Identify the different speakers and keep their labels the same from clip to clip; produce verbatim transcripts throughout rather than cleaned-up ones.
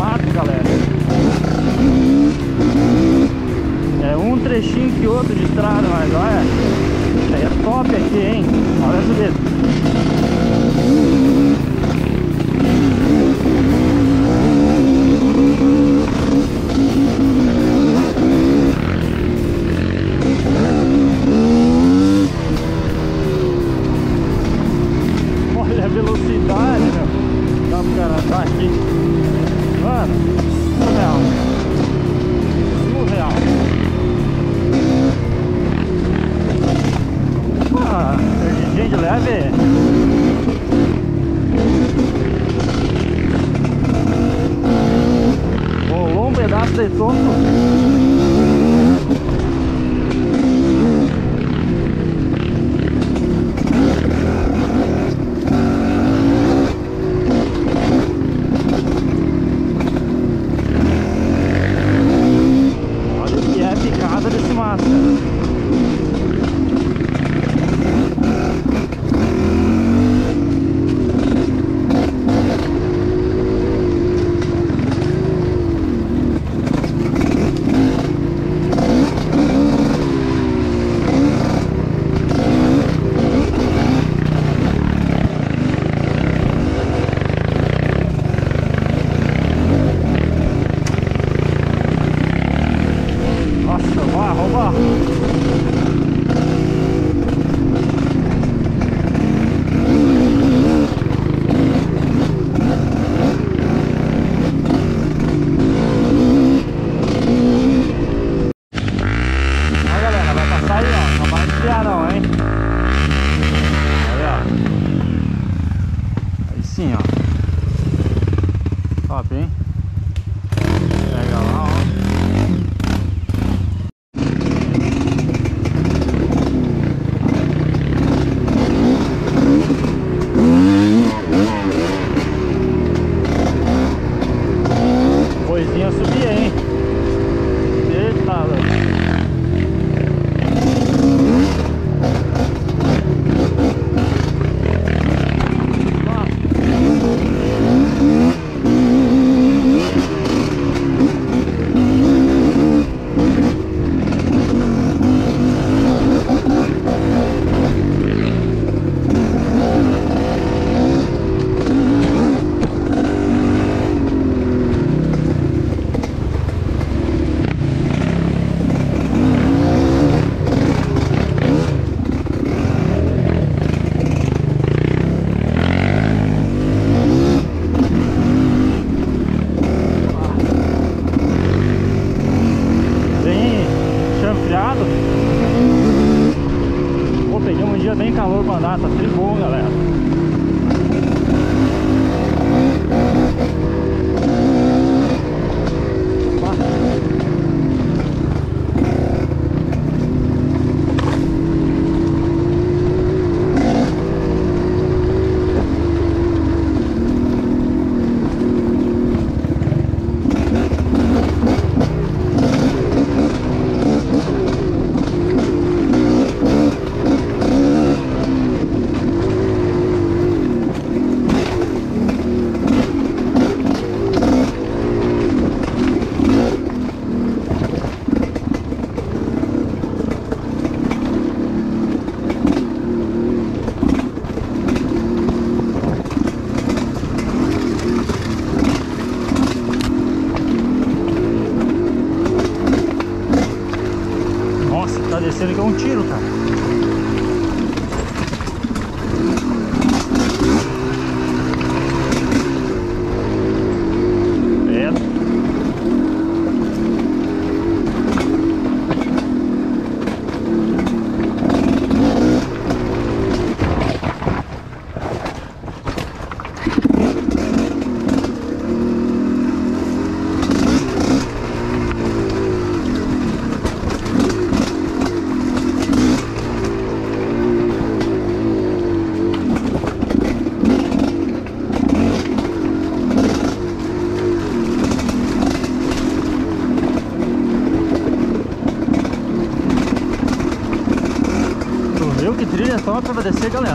Speaker 1: mato, galera. É um trechinho que outro de estrada, mas olha, isso aí é top aqui, hein? Olha essa subida. Olha a velocidade, meu. Dá pro cara andar aqui. Mano, surreal. Surreal. Ah, gente leve. Rolou um pedaço de tonto. Assim, ó. Top, hein? Pega lá, ó. Coisinha subir, hein? Eita, louco. Pô, peguei um dia bem calor pra andar, tá tudo bom, galera. Tá descendo que é um tiro, cara. É. Viu que trilha top pra descer, galera?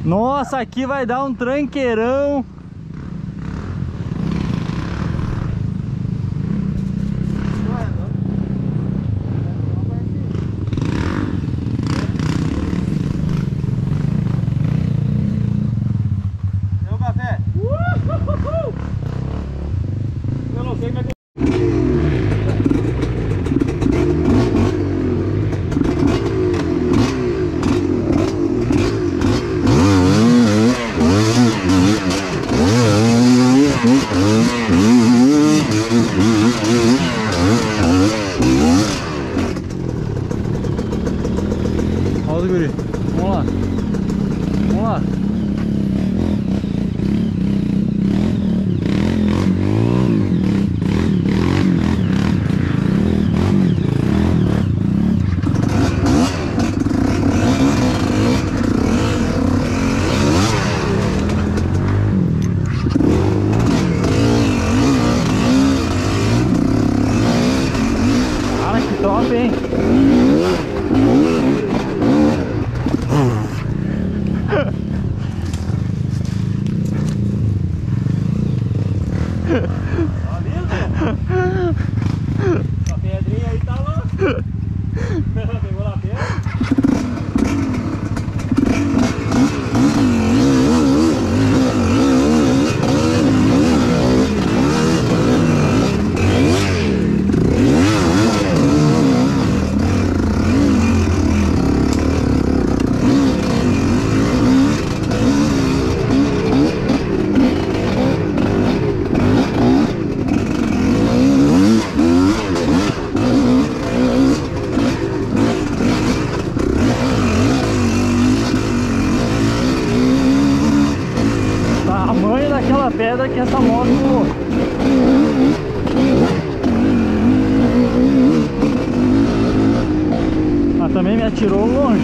Speaker 1: Nossa, aqui vai dar um tranqueirão.
Speaker 2: Deu café? Eu não sei como é que...
Speaker 1: Olha os guri. Vamos lá. Vamos lá. Cara, que top, hein?
Speaker 2: A pedrinha aí tá louca. Pegou lá pedra.
Speaker 1: Tamanho daquela pedra que essa moto voou. Mas também me atirou longe.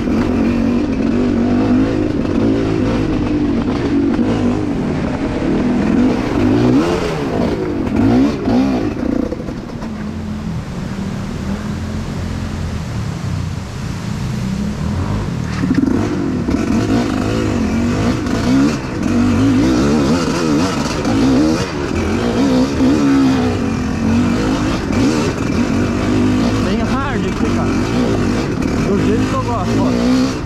Speaker 1: Bem hard aqui, cara. Do jeito que eu gosto, ó.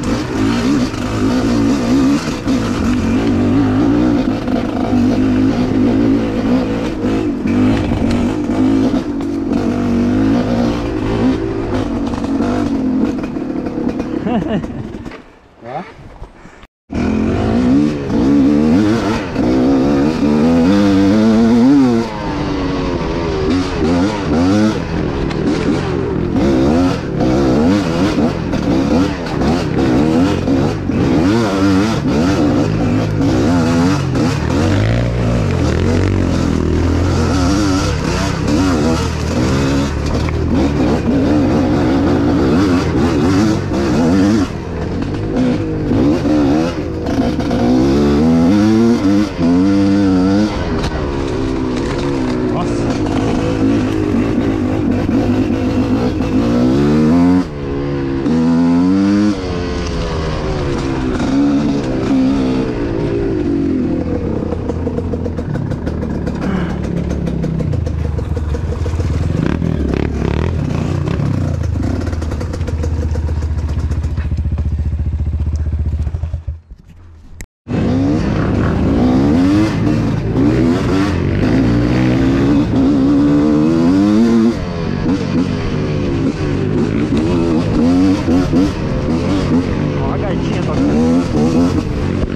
Speaker 1: Ó a gaitinha tocando.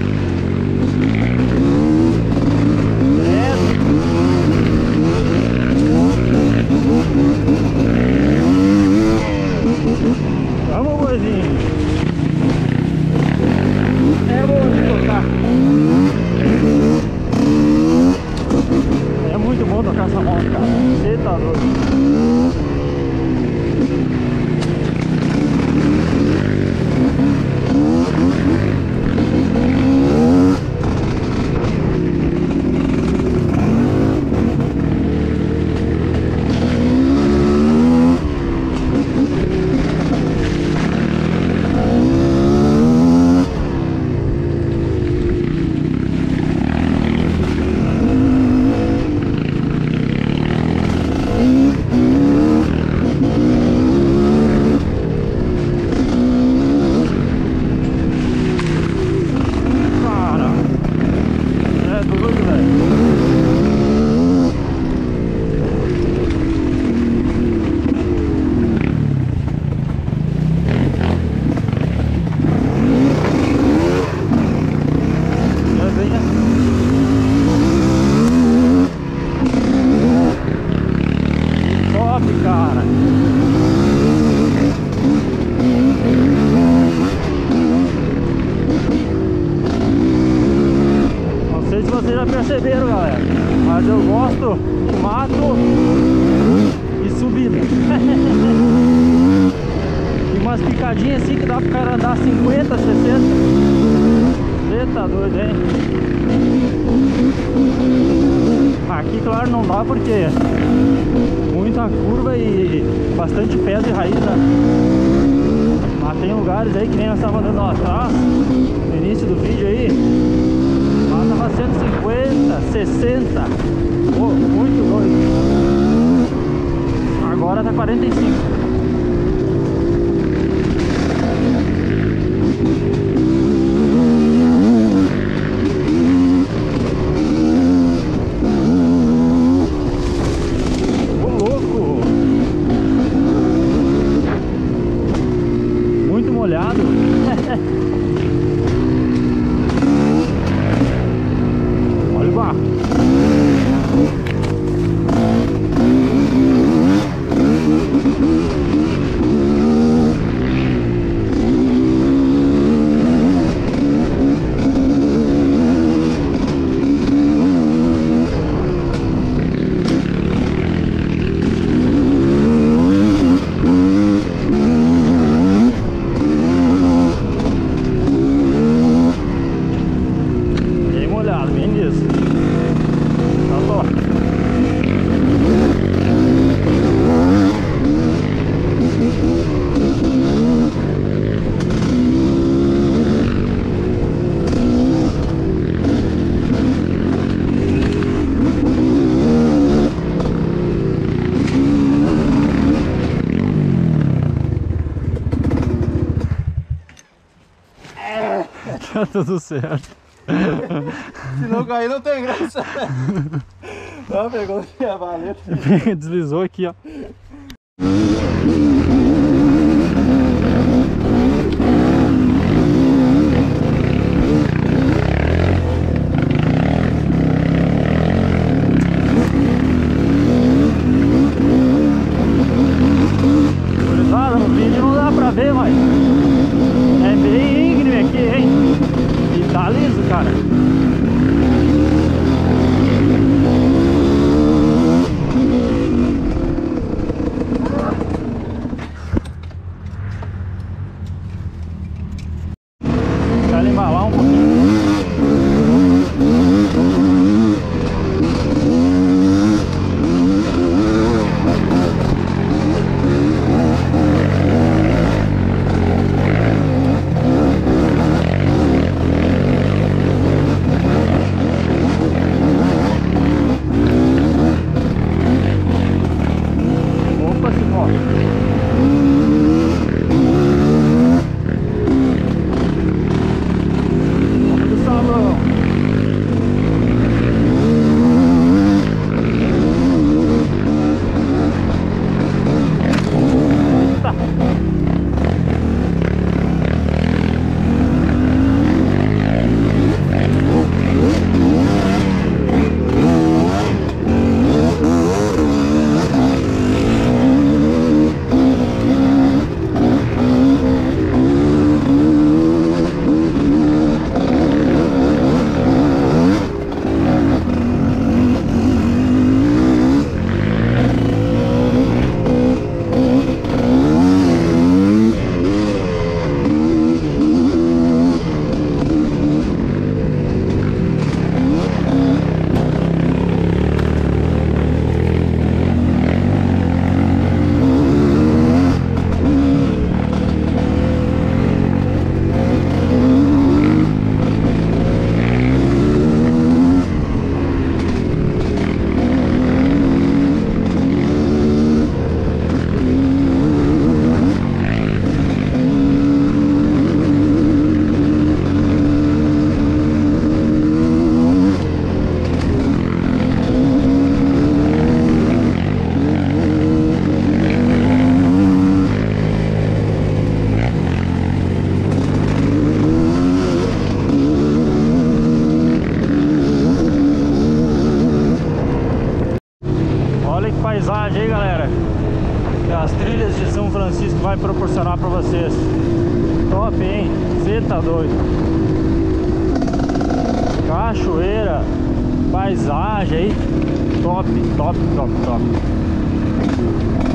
Speaker 1: Vamos, boizinho. É bom de tocar. É muito bom tocar essa moto, cara. Você tá doido. picadinha assim que dá pro cara andar cinquenta, sessenta. Você tá doido, hein? Aqui, claro, não dá porque muita curva e bastante pedra e raiz, né? Mas tem lugares aí que nem nós estávamos andando lá atrás, no início do vídeo aí. Lá tava cento e cinquenta, sessenta. Pô, muito doido. Agora tá quarenta e cinco. Molhado. Olha o barro. Tá tudo certo.
Speaker 2: Se não cair, não tem graça. Ó, pegou a valeta.
Speaker 1: Deslizou aqui, ó. Cuidado, no vídeo não dá pra ver, mas é bem íngreme aqui, hein? E tá liso, cara. Deixa ele embalar um pouquinho. Paisagem aí, galera, que as trilhas de São Francisco vai proporcionar pra vocês. Top, hein? Você tá doido. Cachoeira, paisagem aí. Top, top, top, top.